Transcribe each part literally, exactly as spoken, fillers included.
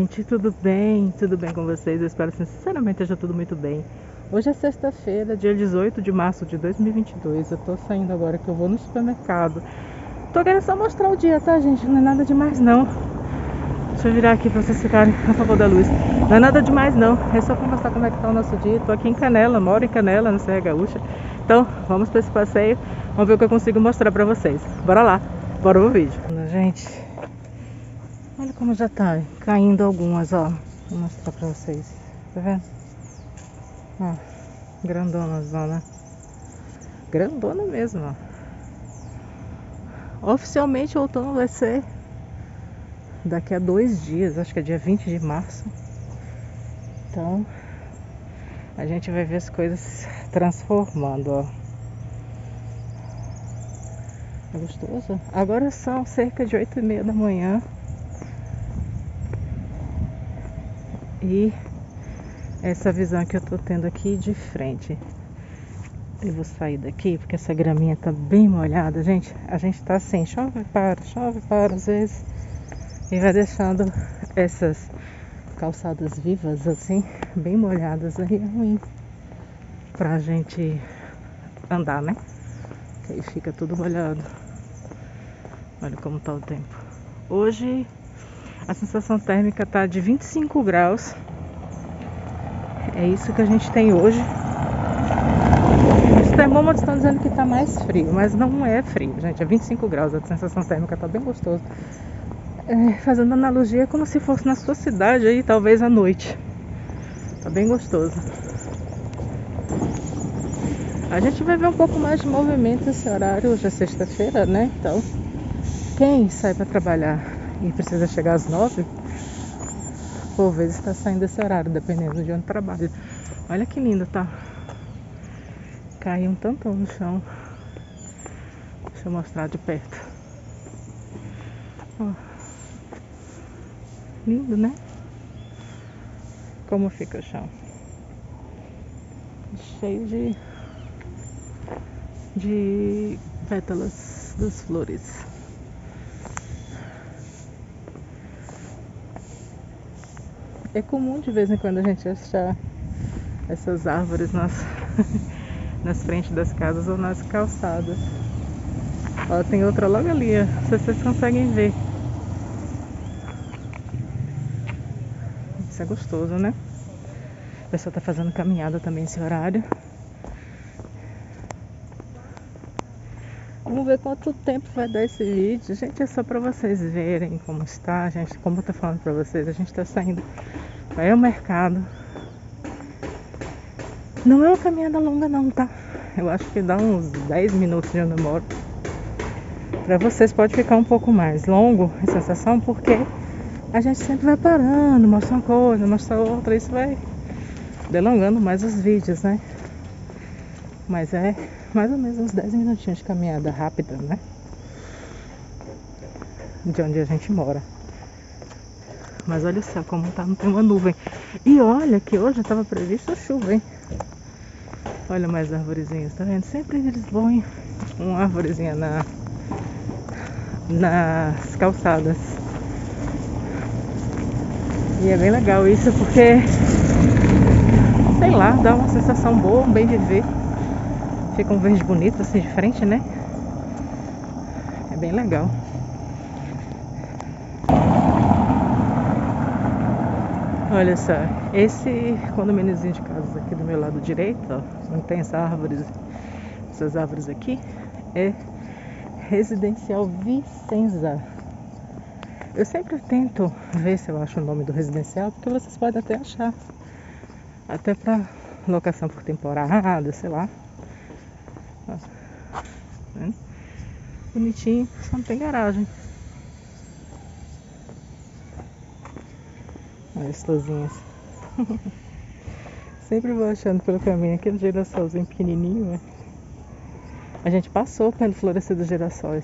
gente, tudo bem? Tudo bem com vocês? Eu espero sinceramente esteja tudo muito bem. Hoje é sexta-feira, dia dezoito de março de dois mil e vinte e dois. Eu tô saindo agora que eu vou no supermercado. Tô querendo só mostrar o dia, tá, gente? Não é nada demais, não. Deixa eu virar aqui pra vocês ficarem a favor da luz. Não é nada demais, não. É só pra mostrar como é que tá o nosso dia. Tô aqui em Canela, moro em Canela, na Serra Gaúcha. Então, vamos pra esse passeio. Vamos ver o que eu consigo mostrar pra vocês. Bora lá, bora pro vídeo. Gente, olha como já tá caindo algumas, ó. Vou mostrar pra vocês. Tá vendo? Ó, grandona, zona. Grandona mesmo, ó. Oficialmente o outono vai ser daqui a dois dias, acho que é dia vinte de março. Então, a gente vai ver as coisas transformando, ó. É gostoso? Agora são cerca de oito e meia da manhã. E essa visão que eu tô tendo aqui de frente. Eu vou sair daqui porque essa graminha tá bem molhada, gente. A gente tá assim, chove para, chove para às vezes. E vai deixando essas calçadas vivas assim, bem molhadas. Aí é ruim pra gente andar, né? Que aí fica tudo molhado. Olha como tá o tempo. Hoje a sensação térmica tá de vinte e cinco graus. É isso que a gente tem hoje. Os termômetros estão dizendo que tá mais frio, mas não é frio, gente. É vinte e cinco graus, a sensação térmica tá bem gostosa. É, fazendo analogia, é como se fosse na sua cidade aí, talvez à noite. Tá bem gostoso. A gente vai ver um pouco mais de movimento esse horário. Hoje é sexta-feira, né? Então, quem sai para trabalhar e precisa chegar às nove, por vezes está saindo esse horário, dependendo de onde trabalha. Olha que lindo, tá? Caiu um tantão no chão. Deixa eu mostrar de perto. Ó. Lindo, né? Como fica o chão? Cheio de de pétalas das flores. É comum de vez em quando a gente achar essas árvores nas, nas frentes das casas ou nas calçadas. Ó, tem outra logo ali, ó. Não sei se vocês conseguem ver. Isso é gostoso, né? O pessoal tá fazendo caminhada também esse horário. Vamos ver quanto tempo vai dar esse vídeo. Gente, é só pra vocês verem como está, gente. Como eu tô falando pra vocês, a gente tá saindo para o mercado. Não é uma caminhada longa não, tá? Eu acho que dá uns dez minutos de onde eu moro. Pra vocês pode ficar um pouco mais longo a sensação, porque a gente sempre vai parando, mostra uma coisa, mostra outra. Isso vai delongando mais os vídeos, né? Mas é mais ou menos uns dez minutinhos de caminhada rápida, né? De onde a gente mora. Mas olha só como tá, não tem uma nuvem. E olha que hoje estava previsto chuva, hein? Olha mais arvorezinhas, tá vendo? Sempre eles põem uma arvorezinha na, nas calçadas. E é bem legal isso porque, sei lá, dá uma sensação boa, um bem viver. Fica um verde bonito assim de frente, né? É bem legal. Olha só, esse condomíniozinho de casas aqui do meu lado direito, ó, não tem essa árvores, essas árvores aqui, é Residencial Vicenza. Eu sempre tento ver se eu acho o nome do residencial, porque vocês podem até achar, até pra locação por temporada, sei lá. Ó, né? Bonitinho, só não tem garagem. Olha as florzinhas. Sempre vou achando pelo caminho aquele girassolzinho pequenininho, né? A gente passou pelo florescer dos girassóis.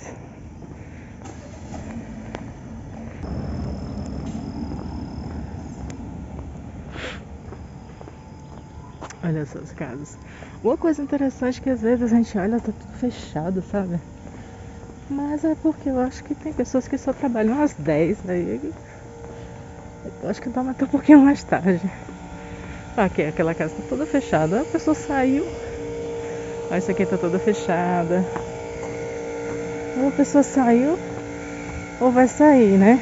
Olha essas casas. Uma coisa interessante é que às vezes a gente olha, tá tudo fechado, sabe? Mas é porque eu acho que tem pessoas que só trabalham às dez, aí Eu acho que dá até um pouquinho mais tarde. Aqui, aquela casa tá toda fechada. A pessoa saiu. Ó, essa aqui tá toda fechada. Ou a pessoa saiu, ou vai sair, né?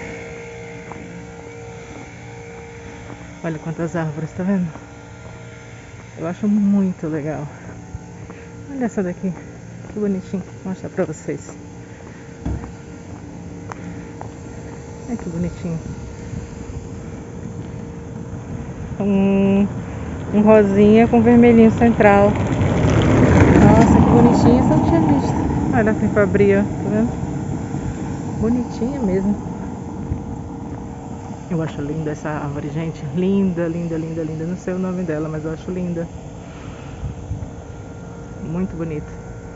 Olha quantas árvores, tá vendo? Eu acho muito legal. Olha essa daqui, que bonitinho. Vou mostrar pra vocês. Olha que bonitinho. Um, um rosinha com vermelhinho central. Nossa, que bonitinho. Essa eu não tinha visto. Olha, tem pra abrir, ó. Tá vendo? Bonitinha mesmo. Eu acho linda essa árvore, gente. Linda, linda, linda, linda. Não sei o nome dela, mas eu acho linda. Muito bonita.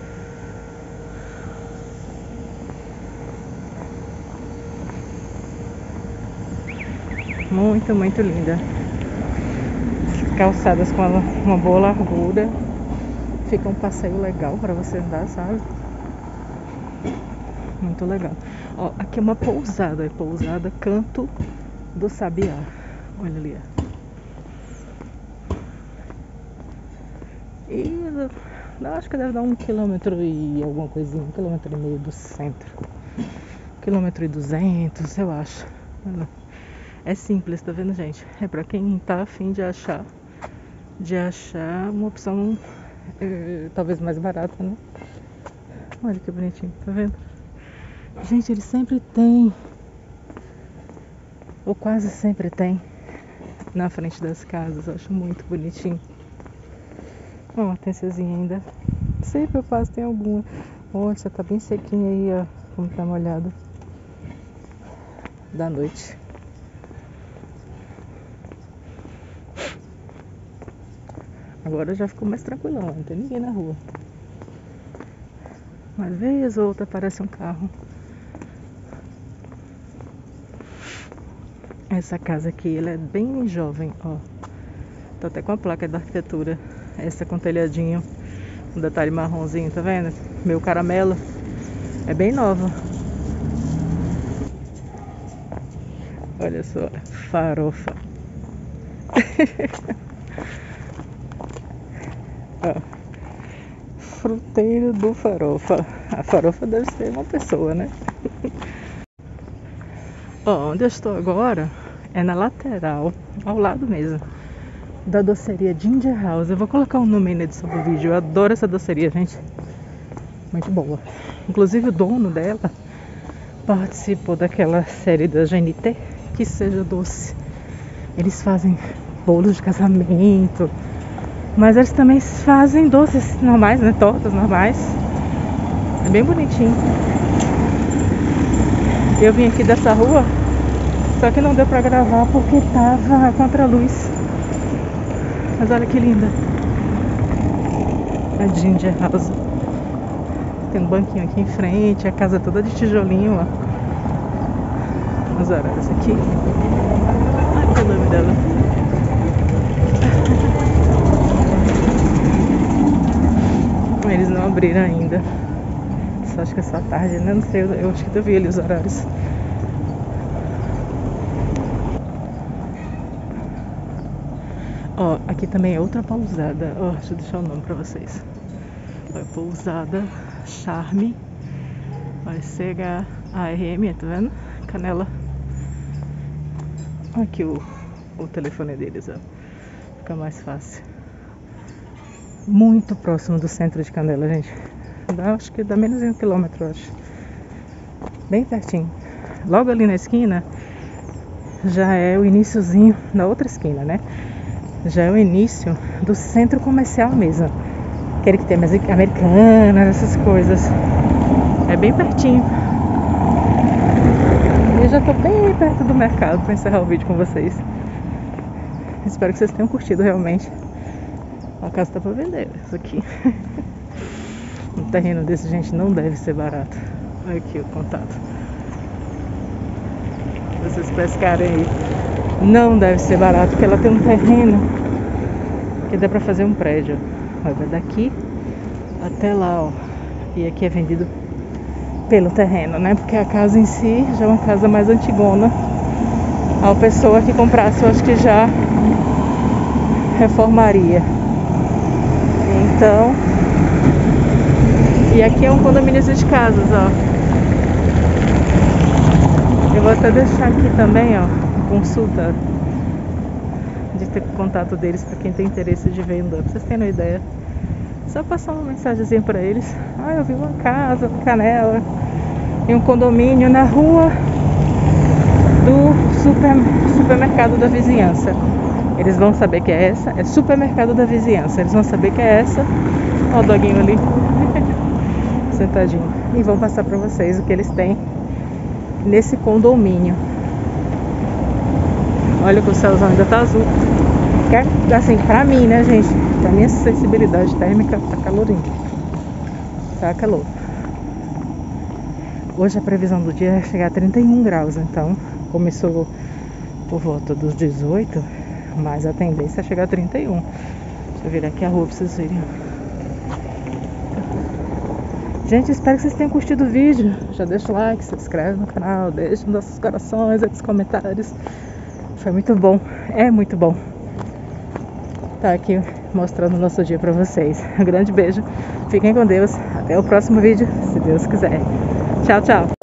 Muito, muito linda. Calçadas com uma boa largura. Fica um passeio legal para você andar, sabe? Muito legal. Ó, aqui é uma pousada. É pousada Canto do Sabiá. Olha ali, ó. E eu acho que deve dar um quilômetro e alguma coisinha. Um quilômetro e meio do centro. Um quilômetro e duzentos, eu acho. É simples, tá vendo, gente? É pra quem tá afim de achar de achar uma opção eh, talvez mais barata, né? Olha que bonitinho, tá vendo? Gente, ele sempre tem, ou quase sempre tem, na frente das casas. Eu acho muito bonitinho. Ó, uma hortênsiazinha ainda. Sempre eu passo, tem alguma. Olha, já tá bem sequinha aí, ó. Como tá molhado da noite. Agora já ficou mais tranquilão, não tem ninguém na rua. Uma vez ou outra aparece um carro. Essa casa aqui, ela é bem jovem, ó. Tá até com a placa da arquitetura. Essa com telhadinho, um detalhe marronzinho, tá vendo? Meu caramelo. É bem nova. Olha só, farofa. Ó, fruteiro do farofa. A farofa deve ser uma pessoa, né? Ó, onde eu estou agora é na lateral, ao lado mesmo, da doceria Ginger House. Eu vou colocar um nome aí na edição do vídeo. Eu adoro essa doceria, gente. Muito boa. Inclusive o dono dela participou daquela série da G N T, Que Seja Doce. Eles fazem bolos de casamento, mas eles também fazem doces normais, né? Tortas normais. É bem bonitinho. Eu vim aqui dessa rua, só que não deu pra gravar porque tava contra a luz. Mas olha que linda. A Ginger House. Tem um banquinho aqui em frente, a casa toda de tijolinho, ó. Os horários aqui. Ai, que é o nome dela? Eles não abriram ainda. Só acho que é só tarde, né? Não sei, eu acho que eu vi ali os horários. Ó, aqui também é outra pousada. Ó, deixa eu deixar o nome pra vocês. Ó, pousada Charme. Vai C H A R M, tá vendo? Canela. Aqui o, o telefone deles, ó. Fica mais fácil. Muito próximo do centro de Canela, gente. Dá, acho que dá menos de um quilômetro, eu acho. Bem pertinho. Logo ali na esquina já é o iniciozinho, na outra esquina, né? Já é o início do centro comercial mesmo. Aquele que tem mais Americanas, essas coisas. É bem pertinho. Eu já tô bem perto do mercado para encerrar o vídeo com vocês. Espero que vocês tenham curtido realmente. A casa tá pra vender, isso aqui. Um terreno desse, gente, não deve ser barato. Olha aqui o contato. Vocês pescarem aí. Não deve ser barato, porque ela tem um terreno que dá pra fazer um prédio. Vai daqui até lá, ó. E aqui é vendido pelo terreno, né? Porque a casa em si já é uma casa mais antigona. a pessoa que comprasse, eu acho que já reformaria. Então, e aqui é um condomínio de casas, ó. Eu vou até deixar aqui também, ó, consulta de ter contato deles para quem tem interesse de venda. Pra vocês terem uma ideia, só passar uma mensagenzinha para eles. Ah, eu vi uma casa na Canela, em um condomínio na rua do super, supermercado da vizinhança. Eles vão saber que é essa, é supermercado da vizinhança. Eles vão saber que é essa. Olha o doguinho ali, sentadinho. E vão passar para vocês o que eles têm nesse condomínio. Olha que o céuzão ainda tá azul. Que, assim, pra mim, né, gente? Pra minha sensibilidade térmica, tá calorinho. Tá calor. Hoje a previsão do dia é chegar a trinta e um graus, então começou por volta dos dezoito, mas a tendência é chegar a trinta e um. Deixa eu virar aqui a rua pra vocês verem. Gente, espero que vocês tenham curtido o vídeo. Já deixa o like, se inscreve no canal, deixa nos nossos corações, aí nos comentários. Foi muito bom, é muito bom tá aqui mostrando o nosso dia pra vocês. Um grande beijo, fiquem com Deus, até o próximo vídeo, se Deus quiser. Tchau, tchau.